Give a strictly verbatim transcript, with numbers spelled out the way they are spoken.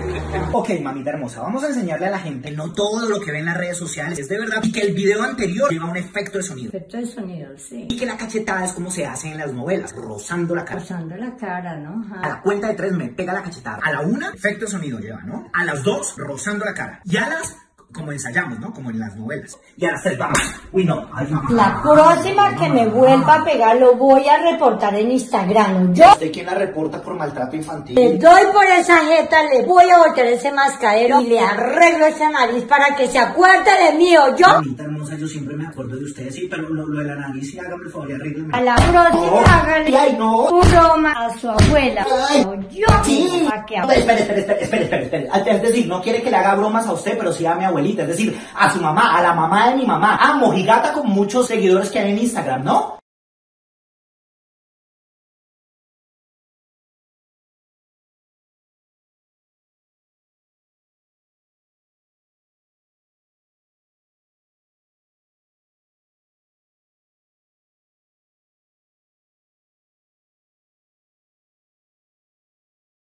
Ok, mamita hermosa, vamos a enseñarle a la gente no todo lo que ve en las redes sociales es de verdad y que el video anterior lleva un efecto de sonido. Efecto de sonido, sí. Y que la cachetada es como se hace en las novelas, rozando la cara. Rozando la cara, ¿no? Ajá. A la cuenta de tres me pega la cachetada. A la una, efecto de sonido lleva, ¿no? A las dos, rozando la cara. Y a las, como ensayamos, ¿no? Como en las novelas. Y a las tres, vamos. Uy, no. Ay, no. La próxima que me vuelva a pegar lo voy a reportar en Instagram. Yo ¿Usted quién la reporta por maltrato infantil? le doy por esa jeta, le voy a voltear ese mascadero y le arreglo esa nariz para que se acuerde de mí o yo. Mamita hermosa, yo siempre me acuerdo de usted, sí, pero lo, lo de la nariz, sí, hágame el favor y arrégleme. A la próxima Oh, hágale ay, no. un broma a su abuela. Ay, o yo. Sí. Pa' que No, espere, espere, espere, espere, espere, espere. Es decir, no quiere que le haga bromas a usted, pero sí a mi abuelita. Es decir, a su mamá, a la mamá de mi mamá. A Mojigata con muchos seguidores que hay en Instagram, ¿no?